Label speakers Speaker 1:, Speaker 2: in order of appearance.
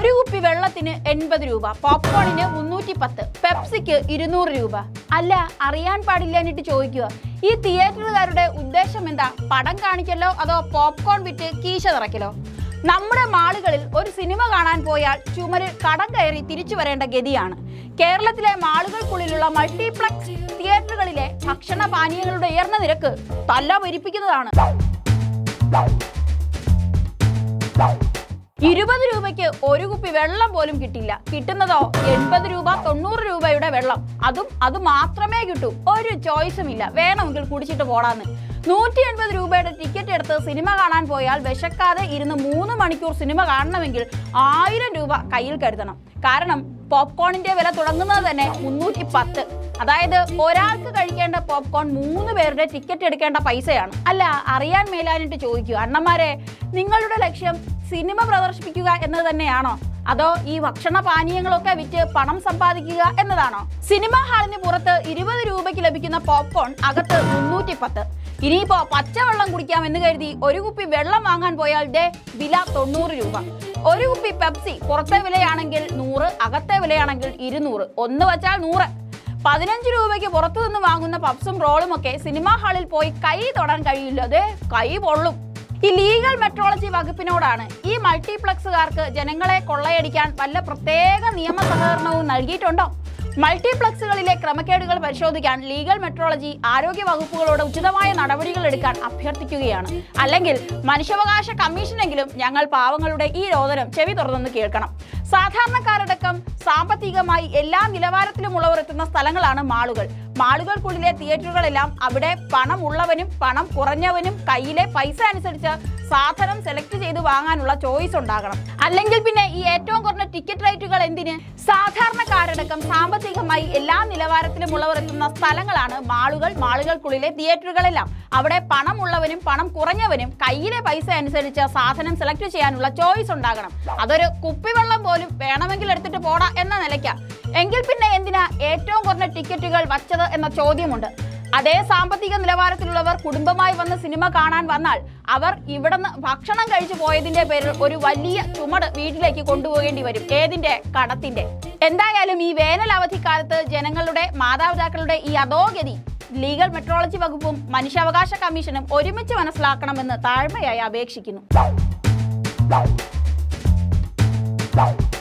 Speaker 1: ഒരു കുപ്പി വെള്ളത്തിന് 80 രൂപ, പോപ്കോണിന് 310, പെപ്സിക്ക് 200 രൂപ. അല്ല, അറിയാൻ പാടില്ല എന്നിട്ട് ചോദിക്കുക, ഈ തിയേറ്ററുകാരുടെ ഉദ്ദേശം എന്താ? പടം കാണിക്കലോ അതോ പോപ്കോൺ വിറ്റ് കീശ നിറയ്ക്കലോ? നമ്മുടെ മാളുകളിൽ ഒരു സിനിമ കാണാൻ പോയാൽ ചുമരിൽ കടം കയറി തിരിച്ചു വരേണ്ട ഗതിയാണ്. കേരളത്തിലെ മാളുകൾക്കുള്ളിലുള്ള മൾട്ടിപ്ലക്സ് തിയേറ്ററുകളിലെ ഭക്ഷണ പാനീയങ്ങളുടെ ഉയർന്ന നിരക്ക് തല പെരിപ്പിക്കുന്നതാണ്. 20 രൂപയ്ക്ക് ഒരു കുപ്പി വെള്ളം പോലും കിട്ടില്ല. കിട്ടുന്നതോ 80 രൂപ 90 രൂപയുടെ വെള്ളം. അത് മാത്രമേ കിട്ടൂ. ഒരു ചോയ്സും ഇല്ല. വേണമെങ്കിൽ കുടിച്ചിട്ട് പോടാന്ന്. 180 രൂപയുടെ ടിക്കറ്റ് എടുത്ത് സിനിമ കാണാൻ പോയാൽ വിശക്കാതെ ഇരുന്ന് 3 മണിക്കൂർ സിനിമ കാണണമെങ്കിൽ 1000 രൂപ കയ്യിൽ കരുതണം. കാരണം പോപ്കോണിന്റെ വില തുടങ്ങുന്നത് തന്നെ 310. അതായത് ഒരാൾക്ക് കഴിക്കേണ്ട പോപ്കോൺ 3 പേരുടെ ടിക്കറ്റ് എടുക്കേണ്ട പൈസയാണ്. അല്ല, അറിയാൻ മേലാനിട്ട് ചോദിക്കുക, അണ്ണന്മാരെ, നിങ്ങളുടെ ലക്ഷ്യം സിനിമ പ്രദർശിപ്പിക്കുക എന്നത് തന്നെയാണോ? അതോ ഈ ഭക്ഷണ പാനീയങ്ങളൊക്കെ വിറ്റ് പണം സമ്പാദിക്കുക എന്നതാണോ? സിനിമാ ഹാളിന് പുറത്ത് 20 രൂപയ്ക്ക് ലഭിക്കുന്ന പോപ്കോൺ അകത്ത് 310. ഇനിയിപ്പോ പച്ചവെള്ളം കുടിക്കാമെന്ന് കരുതി ഒരു കുപ്പി വെള്ളം വാങ്ങാൻ പോയാൽ വില 90 രൂപ. ഒരു കുപ്പി പെപ്സി പുറത്തെ വിലയാണെങ്കിൽ 100, അകത്തെ വിലയാണെങ്കിൽ 200. ഒന്ന് വച്ചാൽ 100. 15 രൂപയ്ക്ക് പുറത്തു നിന്ന് വാങ്ങുന്ന പപ്സും റോളും ഒക്കെ സിനിമാ ഹാളിൽ പോയി കൈ തൊടാൻ കഴിയില്ല. കൈ പൊള്ളും. ഈ ലീഗൽ മെട്രോളജി വകുപ്പിനോടാണ് ഈ മൾട്ടിപ്ലക്സുകാർക്ക് ജനങ്ങളെ കൊള്ളയടിക്കാൻ വല്ല പ്രത്യേക നിയമ സഹകരണവും നൽകിയിട്ടുണ്ടോ? മൾട്ടിപ്ലക്സുകളിലെ ക്രമക്കേടുകൾ പരിശോധിക്കാൻ ലീഗൽ മെട്രോളജി ആരോഗ്യ വകുപ്പുകളോട് ഉചിതമായ നടപടികൾ എടുക്കാൻ അഭ്യർത്ഥിക്കുകയാണ്. അല്ലെങ്കിൽ മനുഷ്യാവകാശ കമ്മീഷനെങ്കിലും ഞങ്ങൾ പാവങ്ങളുടെ ഈ രോദനം ചെവി തുറന്നു കേൾക്കണം. സാധാരണക്കാരടക്കം സാമ്പത്തികമായി എല്ലാ നിലവാരത്തിലുമുള്ളവർ എത്തുന്ന സ്ഥലങ്ങളാണ് മാളുകൾ. മാളുകൾക്കുള്ളിലെ തിയേറ്ററുകളെല്ലാം അവിടെ പണം ഉള്ളവനും പണം കുറഞ്ഞവനും കയ്യിലെ പൈസ അനുസരിച്ച് സാധനം സെലക്ട് ചെയ്ത് വാങ്ങാനുള്ള ചോയ്സ് ഉണ്ടാകണം. അല്ലെങ്കിൽ പിന്നെ ഈ ഏറ്റവും കുറഞ്ഞ ടിക്കറ്റ് റേറ്റുകൾ എന്തിന്? സാധാരണക്കാരടക്കം സാമ്പത്തികമായി എല്ലാ നിലവാരത്തിലുമുള്ളവർ എത്തുന്ന സ്ഥലങ്ങളാണ് മാളുകൾ. മാളുകൾക്കുള്ളിലെ തിയേറ്ററുകളെല്ലാം അവിടെ പണം ഉള്ളവനും പണം കുറഞ്ഞവനും കയ്യിലെ പൈസ അനുസരിച്ച് സാധനം സെലക്ട് ചെയ്യാനുള്ള ചോയ്സ് ഉണ്ടാകണം. അതൊരു കുപ്പിവെള്ളം പോലും വേണമെങ്കിൽ എടുത്തിട്ട് പോടാ എന്ന നിലയ്ക്ക്. എങ്കിൽ പിന്നെ എന്തിനാ ഏറ്റവും കുറഞ്ഞ ടിക്കറ്റുകൾ വച്ചത് എന്ന ചോദ്യമുണ്ട്. അതേ സാമ്പത്തിക നിലവാരത്തിലുള്ളവർ കുടുംബമായി വന്ന് സിനിമ കാണാൻ വന്നാൽ അവർ ഇവിടുന്ന് ഭക്ഷണം കഴിച്ചു പോയതിന്റെ പേരിൽ ഒരു വലിയ ചുമട് വീട്ടിലേക്ക് കൊണ്ടുപോകേണ്ടി വരും. ഏതിന്റെ? കടത്തിന്റെ. എന്തായാലും ഈ വേനൽ അവധിക്കാലത്ത് ജനങ്ങളുടെ മാതാപിതാക്കളുടെ ഈ അധോഗതി ലീഗൽ മെട്രോളജി വകുപ്പും മനുഷ്യാവകാശ കമ്മീഷനും ഒരുമിച്ച് മനസ്സിലാക്കണമെന്ന് താഴ്മയായി അപേക്ഷിക്കുന്നു.